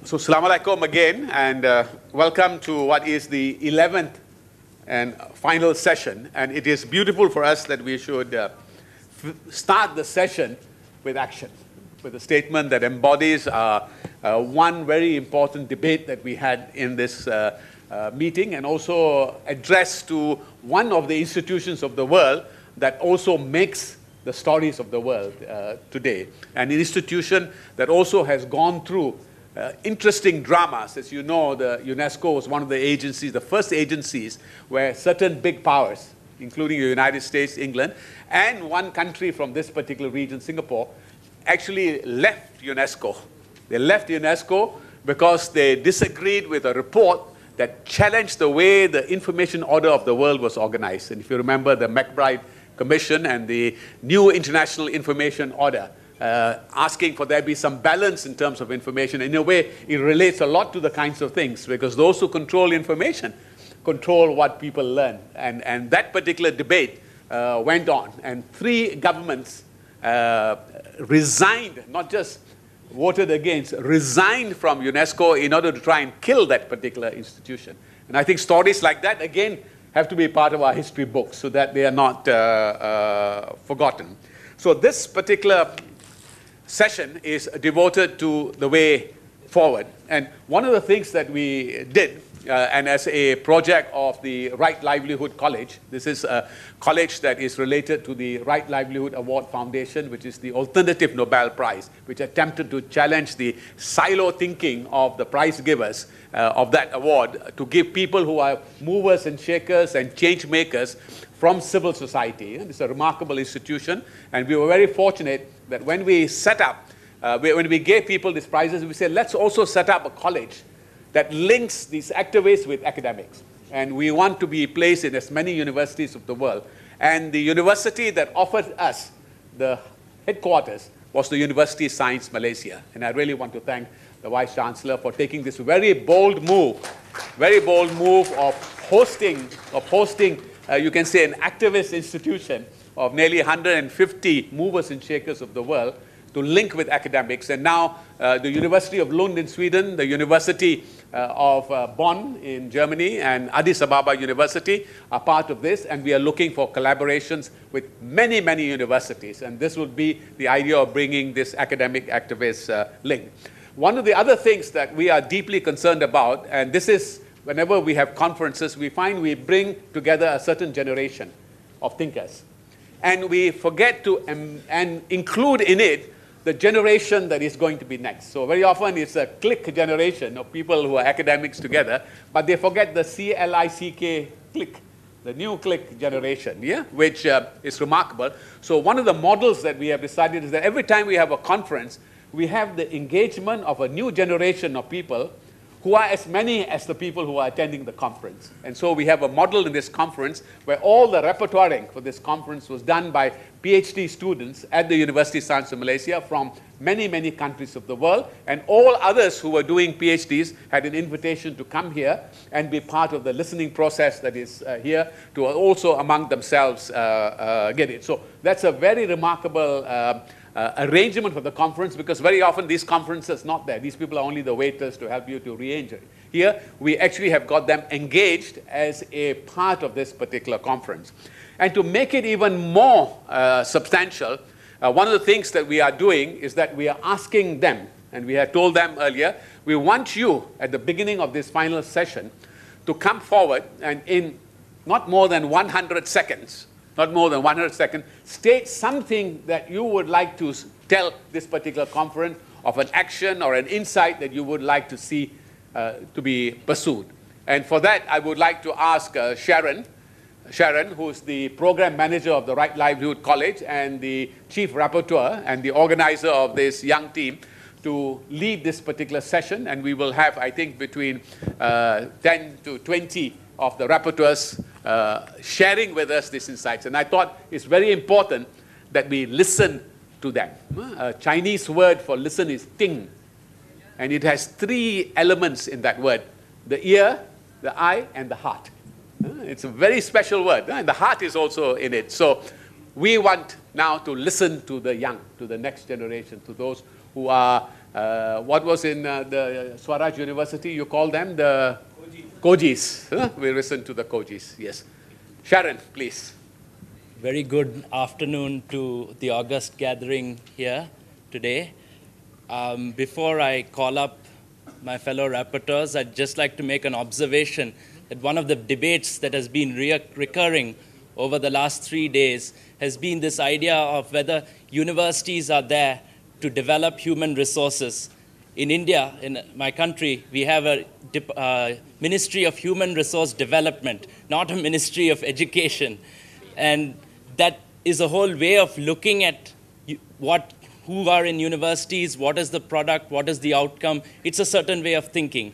So, Assalamu alaikum again, and welcome to what is the 11th and final session. And it is beautiful for us that we should start the session with action, with a statement that embodies one very important debate that we had in this meeting, and also address to one of the institutions of the world that also makes the stories of the world today. An institution that also has gone through interesting dramas. As you know, the UNESCO was one of the agencies, the first agencies where certain big powers, including the United States, England, and one country from this particular region, Singapore, actually left UNESCO. They left UNESCO because they disagreed with a report that challenged the way the information order of the world was organized. And if you remember the McBride Commission and the new International Information Order, asking for there be some balance in terms of information. In a way, it relates a lot to the kinds of things, because those who control information control what people learn. And that particular debate went on. And 3 governments resigned, not just voted against, resigned from UNESCO in order to try and kill that particular institution. And I think stories like that, again, have to be part of our history books so that they are not forgotten. So this particular session is devoted to the way forward. And one of the things that we did, and as a project of the Right Livelihood College, this is a college that is related to the Right Livelihood Award Foundation, which is the alternative Nobel Prize, which attempted to challenge the silo thinking of the prize givers of that award to give people who are movers and shakers and change makers from civil society. It's a remarkable institution, and we were very fortunate that when we set up, when we gave people these prizes, we said, let's also set up a college that links these activists with academics. And we want to be placed in as many universities of the world. And the university that offered us the headquarters was the University of Science Malaysia. And I really want to thank the Vice Chancellor for taking this very bold move of hosting, you can say, an activist institution of nearly 150 movers and shakers of the world to link with academics. And now the University of Lund in Sweden, the University of Bonn in Germany, and Addis Ababa University are part of this. And we are looking for collaborations with many, many universities. And this would be the idea of bringing this academic activist link. One of the other things that we are deeply concerned about, and this is whenever we have conferences, we find we bring together a certain generation of thinkers. And we forget to include in it the generation that is going to be next. So very often it's a clique generation of people who are academics together, but they forget the CLICK clique, the new clique generation, which is remarkable. So one of the models that we have decided is that every time we have a conference, we have the engagement of a new generation of people who are as many as the people who are attending the conference. And so we have a model in this conference where all the repertoiring for this conference was done by PhD students at the University of Science of Malaysia from many, many countries of the world. And all others who were doing PhDs had an invitation to come here and be part of the listening process that is here to also among themselves get it. So that's a very remarkable arrangement for the conference, because very often these conferences not there. These people are only the waiters to help you to rearrange it. Here, we actually have got them engaged as a part of this particular conference. And to make it even more substantial, one of the things that we are doing is that we are asking them, and we had told them earlier, we want you at the beginning of this final session to come forward and in not more than 100 seconds, state something that you would like to tell this particular conference of an action or an insight that you would like to see to be pursued. And for that, I would like to ask Sharon, who's the program manager of the Right Livelihood College and the chief rapporteur and the organizer of this young team, to lead this particular session. And we will have, I think, between 10 to 20 of the rapporteurs sharing with us these insights. And I thought it's very important that we listen to them. A Chinese word for listen is ting. And it has 3 elements in that word: the ear, the eye, and the heart. It's a very special word. And the heart is also in it. So we want now to listen to the young, to the next generation, to those who are What was in the Swaraj University? You call them the Kojis. Huh? We listen to the Kojis, yes. Sharon, please. Very good afternoon to the august gathering here today. Before I call up my fellow rapporteurs, I'd just like to make an observation that one of the debates that has been recurring over the last 3 days has been this idea of whether universities are there to develop human resources. In India, in my country, we have a Ministry of Human Resource Development, not a Ministry of Education. And that is a whole way of looking at who are in universities, what is the product, what is the outcome. It's a certain way of thinking.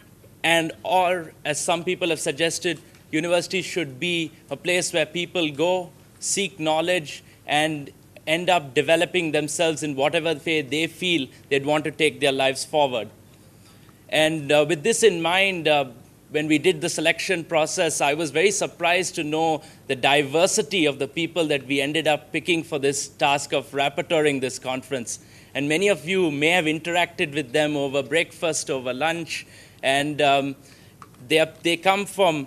Or, as some people have suggested, universities should be a place where people go, seek knowledge, and end up developing themselves in whatever way they feel they'd want to take their lives forward. And with this in mind, when we did the selection process, I was very surprised to know the diversity of the people that we ended up picking for this task of rapporteuring this conference. And many of you may have interacted with them over breakfast, over lunch, and they come from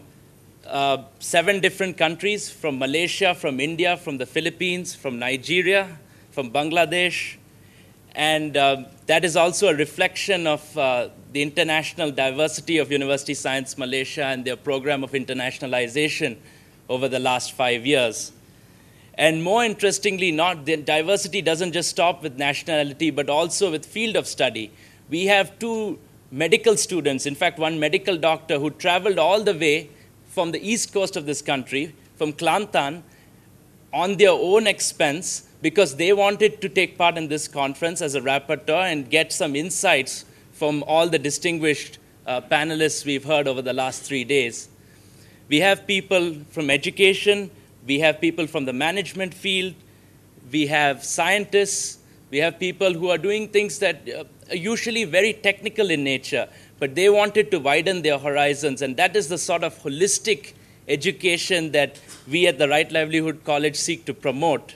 7 different countries, from Malaysia, from India, from the Philippines, from Nigeria, from Bangladesh. And that is also a reflection of the international diversity of University Science Malaysia and their program of internationalization over the last 5 years. And more interestingly, the diversity doesn't just stop with nationality, but also with field of study. We have 2 medical students, in fact, one medical doctor who traveled all the way from the east coast of this country, from Kelantan, on their own expense, because they wanted to take part in this conference as a rapporteur and get some insights from all the distinguished panelists we've heard over the last 3 days. We have people from education, we have people from the management field, we have scientists, we have people who are doing things that are usually very technical in nature, but they wanted to widen their horizons, and that is the sort of holistic education that we at the Right Livelihood College seek to promote.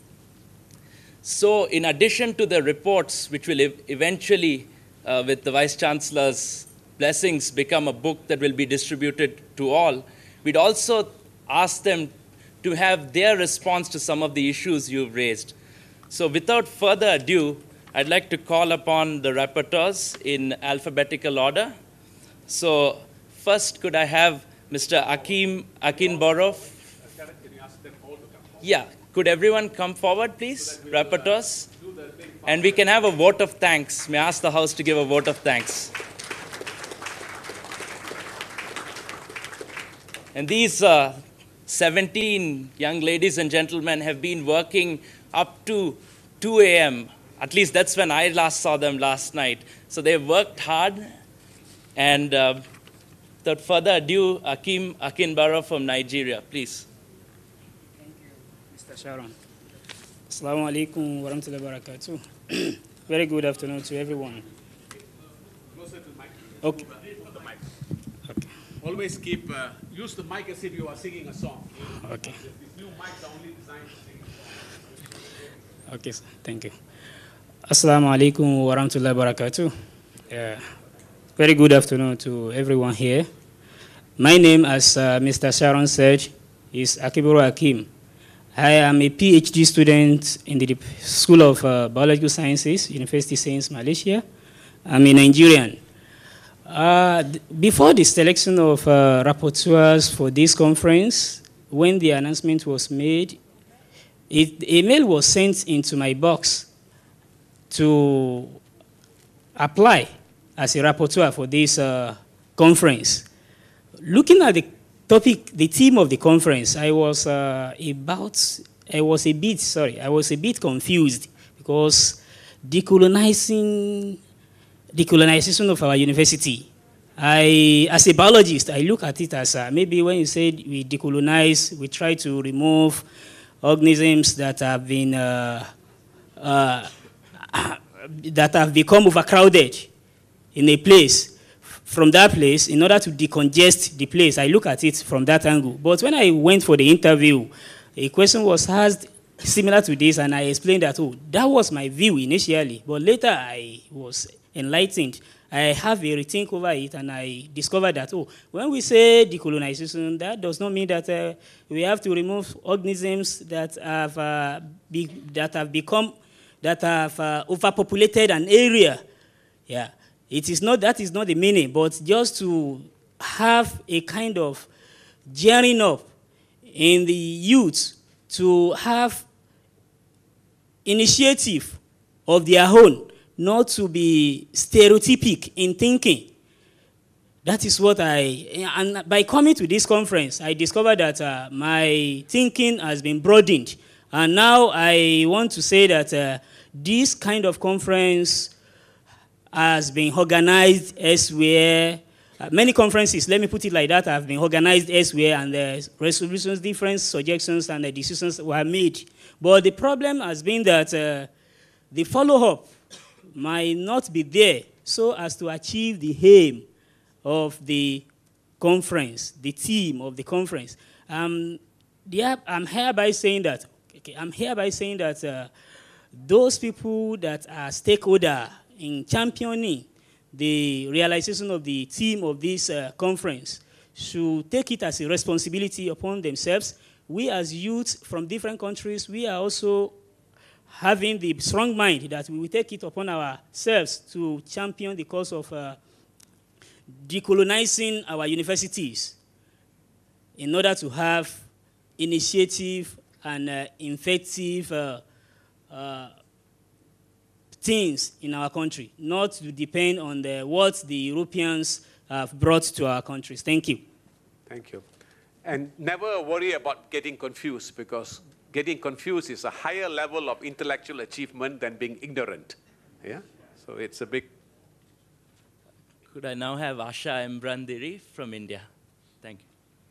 So in addition to the reports, which will eventually, with the Vice-Chancellor's blessings, become a book that will be distributed to all, we'd also ask them to have their response to some of the issues you've raised. So without further ado, I'd like to call upon the rapporteurs in alphabetical order. So first, could I have Mr. Akinborov? Yeah, could everyone come forward, please, rapporteurs? And we can have a vote of thanks. May I ask the House to give a vote of thanks? And these 17 young ladies and gentlemen have been working up to 2 a.m. At least that's when I last saw them last night. So they've worked hard. And without further ado, Akinbaro from Nigeria, please. Thank you, Mr. Sharon. Assalamu alaikum wa rahmatullahi wa barakatuh. Very good afternoon to everyone. Closer to the mic. Okay. The mic. Okay. Always use the mic as if you are singing a song. Okay. These new mics are only designed to sing a song. Okay, sir. Thank you. Assalamu alaikum wa rahmatullahi wa barakatuh. Very good afternoon to everyone here. My name, as Mr. Sharon said, is Akiboro Akim. I am a PhD student in the School of Biological Sciences, University Science, Malaysia. I'm a Nigerian. Before the selection of rapporteurs for this conference, when the announcement was made, a mail was sent into my box to apply as a rapporteur for this conference. Looking at the topic, the theme of the conference, I was a bit confused, because decolonization of our university. As a biologist, I look at it as maybe when you said we decolonize, we try to remove organisms that have been that have become overcrowded in a place. From that place, in order to decongest the place, I look at it from that angle. But when I went for the interview, a question was asked similar to this, and I explained that, oh, that was my view initially, but later I was enlightened. I have a rethink over it, and I discovered that, oh, when we say decolonization, that does not mean that we have to remove organisms that have overpopulated an area. Yeah, that is not the meaning, but just to have a kind of gearing up in the youth to have initiative of their own, not to be stereotypic in thinking. That is what and by coming to this conference, I discovered that my thinking has been broadened. And now I want to say that this kind of conference has been organized elsewhere. Many conferences, let me put it like that, have been organized elsewhere, and the resolutions, different suggestions, and the decisions were made. But the problem has been that the follow-up might not be there so as to achieve the aim of the conference, the theme of the conference. I'm hereby saying that, those people that are stakeholders in championing the realization of the theme of this conference should take it as a responsibility upon themselves. We as youth from different countries, we are also having the strong mind that we will take it upon ourselves to champion the cause of decolonizing our universities in order to have initiative and effective things in our country, not to depend on what the Europeans have brought to our countries. Thank you. Thank you. And never worry about getting confused, because getting confused is a higher level of intellectual achievement than being ignorant. Yeah? So it's a big... Could I now have Asha Embrandiri from India? Thank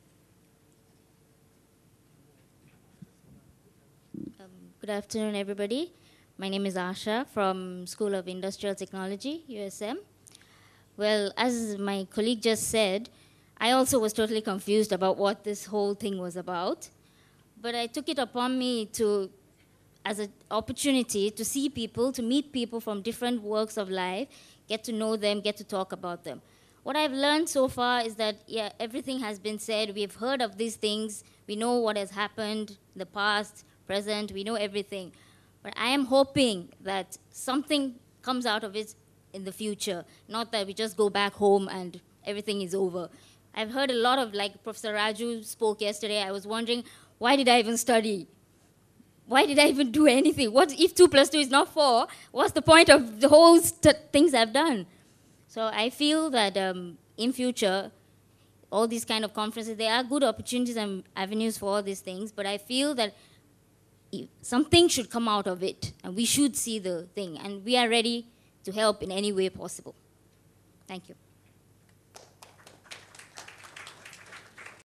you. Good afternoon, everybody. My name is Asha from School of Industrial Technology, USM. Well, as my colleague just said, I also was totally confused about what this whole thing was about. But I took it upon me as an opportunity to see people, to meet people from different walks of life, get to know them, get to talk about them. What I've learned so far is that, yeah, everything has been said. We've heard of these things. We know what has happened in the past, present. We know everything. But I am hoping that something comes out of it in the future, not that we just go back home and everything is over. I've heard a lot of, like Professor Raju spoke yesterday, I was wondering, why did I even study? Why did I even do anything? What if 2 + 2 is not 4? What's the point of the whole things I've done? So I feel that in future, all these kind of conferences, there are good opportunities and avenues for all these things, but I feel that something should come out of it, and we should see the thing, and we are ready to help in any way possible. Thank you.